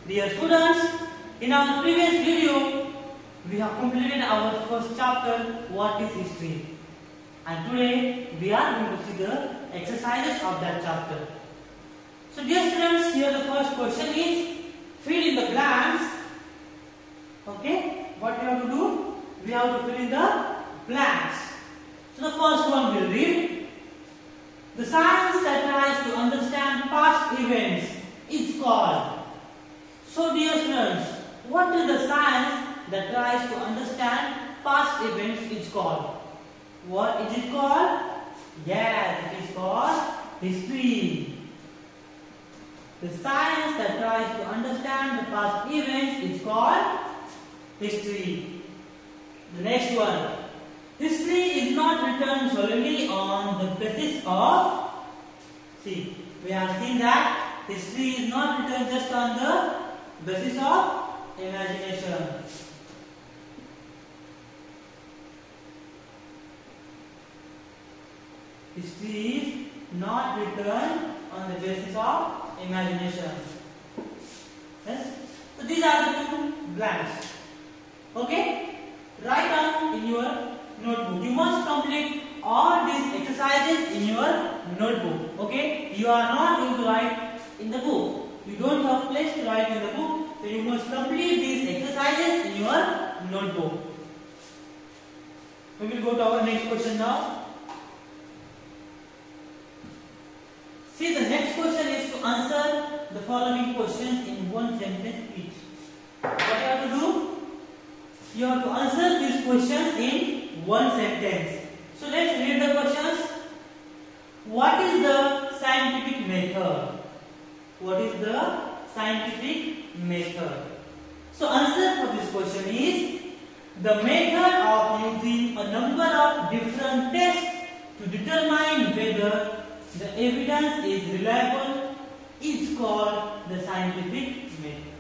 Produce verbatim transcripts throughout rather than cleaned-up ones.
Dear students, in our previous video, we have completed our first chapter, what is history? And today, we are going to see the exercises of that chapter. So dear students, here the first question is, fill in the blanks. Okay, what we have to do? We have to fill in the blanks. So the first one will read, the science that tries to understand past events is called. So dear students, what is the science that tries to understand past events is called? What is it called? Yes, it is called history. The science that tries to understand the past events is called history. The next one. History is not written solely on the basis of, see, we have seen that history is not written just on the basis of imagination. History is not written on the basis of imagination. Yes? So these are the two blanks. Okay? Write down in your notebook. You must complete all these exercises in your notebook. Okay? You are not going to write in the book. You don't have place to write in the book. So you must complete these exercises in your notebook. We will go to our next question now. See, the next question is to answer the following questions in one sentence each. What you have to do? You have to answer these questions in one sentence. So let's read the questions. What is the scientific method? What is the scientific method? So answer for this question is the method of using a number of different tests to determine whether the evidence is reliable is called the scientific method.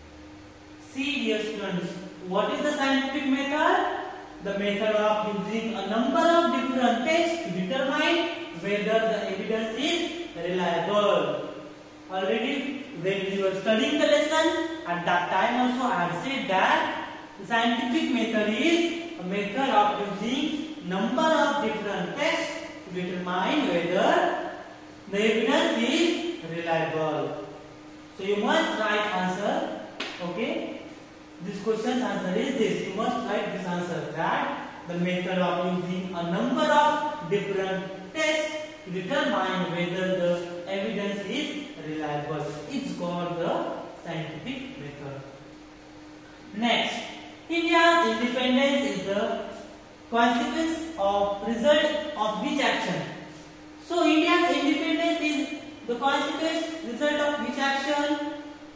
See dear students, what is the scientific method? The method of using a number of different tests to determine whether the evidence is reliable. Already when you were studying the lesson, at that time also I have said that the scientific method is a method of using number of different tests to determine whether the evidence is reliable. So you must write answer. Okay? This question's answer is this. You must write this answer, that the method of using a number of different tests to determine whether the evidence is reliable. It's called the scientific method. Next, India's independence is the consequence of result of which action? So India's independence is the consequence result of which action?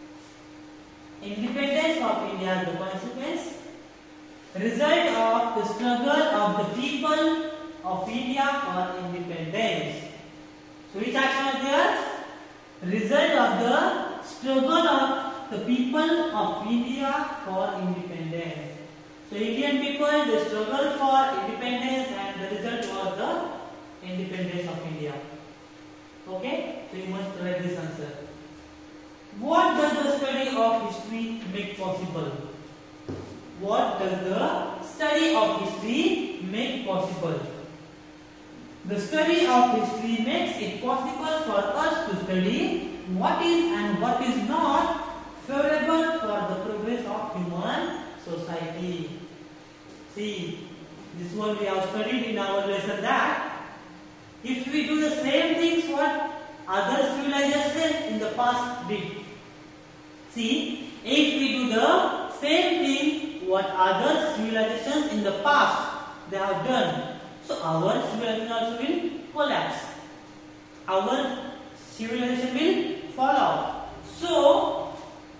Independence of India is the consequence result of the struggle of the people of India for independence. So which action is there? Result of the struggle of the people of India for independence. So Indian people, they struggle for independence and the result was the independence of India. Okay? So you must write this answer. What does the study of history make possible? What does the study of history make possible? The study of history makes it possible for us to study what is and what is not favorable for the progress of human society. See, this one we have studied in our lesson that if we do the same things what other civilizations in the past did. See, if we do the same thing what other civilizations in the past they have done, so our civilization also will collapse. Our civilization will fall out. So,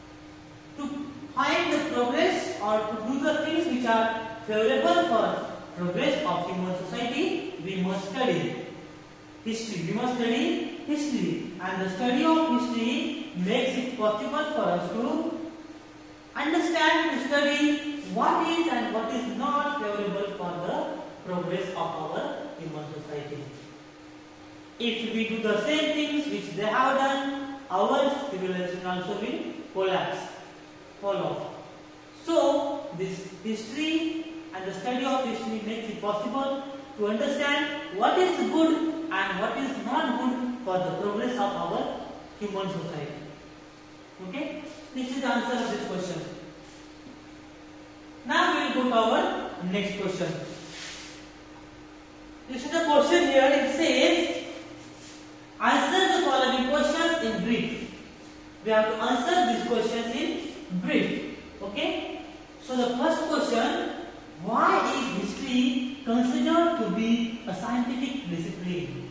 to find the progress or to do the things which are favorable for progress of human society, we must study history. We must study history, and the study of history makes it possible for us to understand, to study what is and what is not favorable for the progress of our human society. If we do the same things which they have done, our civilization also will collapse. fall off. So this history and the study of history makes it possible to understand what is good and what is not good for the progress of our human society. Okay, this is the answer of this question. Now we will go to our next question. This is the question here. It says, answer the following questions in brief. We have to answer these questions in brief. Okay. So the first question: why is history considered to be a scientific discipline?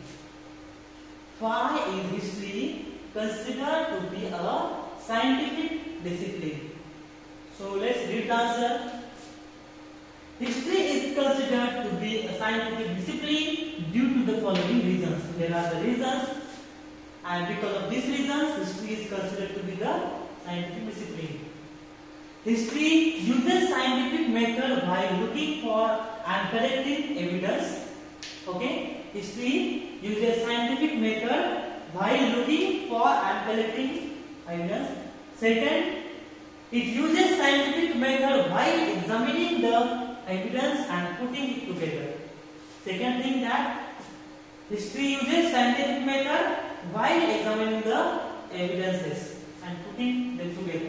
Why is history considered to be a scientific discipline? So let's read the answer. History is considered to be a scientific discipline due to the following reasons. There are the reasons, and because of these reasons, history is considered to be the scientific discipline. History uses scientific method by looking for and collecting evidence. Okay, history uses scientific method by looking for and collecting evidence. Second, it uses scientific method by examining the evidence and putting it together. Second thing, that history uses scientific method while examining the evidences and putting them together.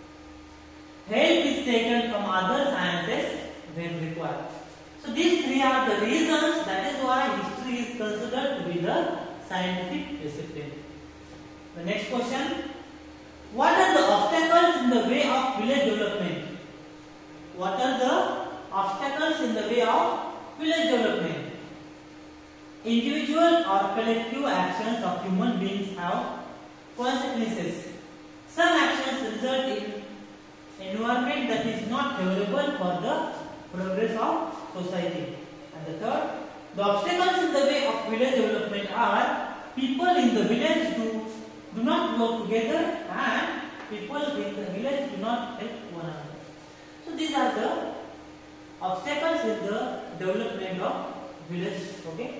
Help is taken from other sciences when required. So these three are the reasons. That is why history is considered to be the scientific discipline. The next question: what are the obstacles in the way of village development? What are the obstacles in the way of village development? Individual or collective actions of human beings have consequences. Some actions result in environment that is not favorable for the progress of society. And the third, the obstacles in the way of village development are people in the village do, do not work together, and people in the village do not help one another. So these are the obstacles in the development of village. Okay.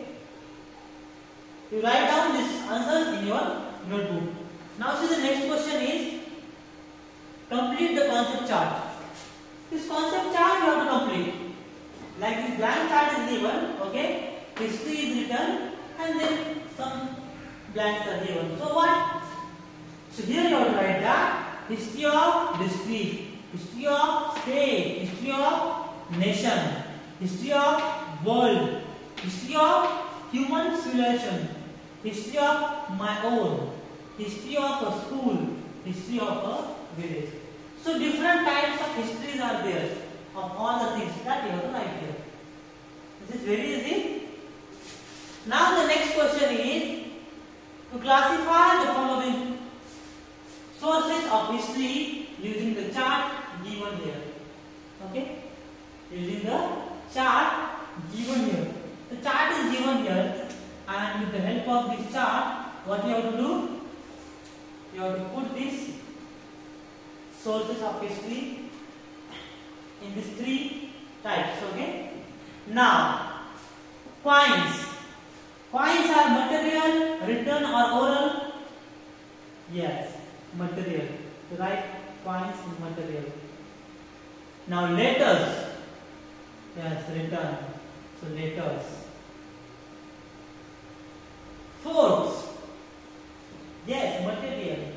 You write down these answers in your notebook. Now see, the next question is complete the concept chart. This concept chart you have to complete. Like this blank chart is given, okay? History is written and then some blanks are given. So what? So here you have to write the history of district, history of state, history of nation, history of world, history of human civilization, history of my own, history of a school, history of a village. So different types of histories are there of all the things that you have to write here. This is very easy. Now the next question is to classify the following sources of history using the chart given here. Okay? Using the chart given here. The chart is given here, and with the help of this chart, what you have to do? You have to put these sources of history in these three types. Okay. Now, coins. Coins are material, written or oral. Yes, material. Right? Coins is material. Now, letters. Yes, written. So letters. Forts. Yes, material.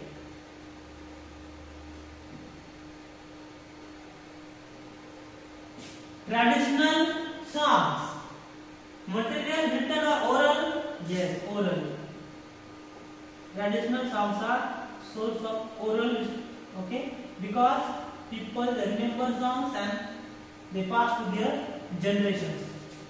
Traditional songs. Material, written or oral? Yes, oral. Traditional songs are source of oral, okay? Because people remember songs and they pass to their generations.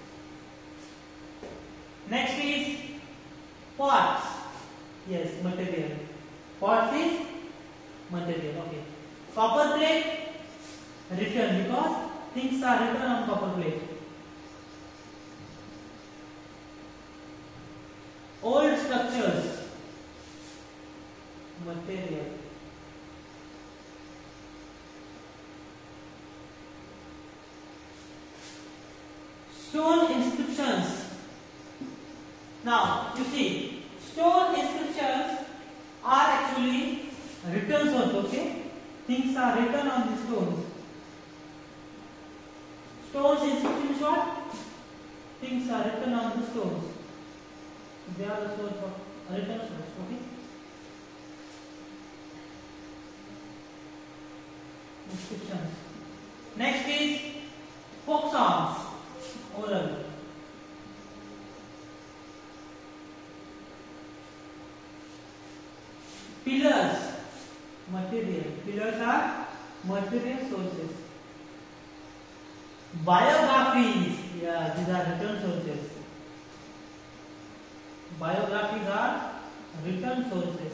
Next is pots. Yes, material. Pots is material. Okay. Copper plate, written, because things are written on copper plate. Old structures, material. Stone inscriptions. Now, you see, stone inscriptions are actually written source, okay? things are written on the stones. Stones in Sikh means what? Things are written on the stones. They are the stones of written stones. Okay. Inscriptions. Next is folk songs. Oral. Pillars. Material. Pillars are material sources. Biographies. Yeah, these are written sources. Biographies are written sources.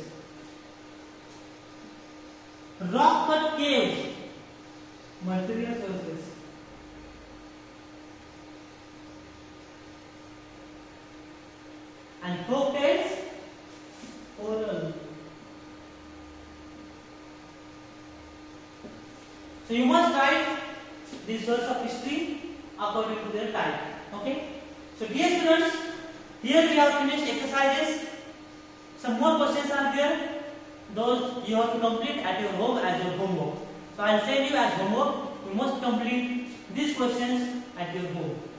Rock cut caves. Material sources. And folk tales. Oral. So you must write the source of history according to their type. Okay. So dear students, here we have finished exercises. Some more questions are there. Those you have to complete at your home as your homework. So I will send you as homework. You must complete these questions at your home.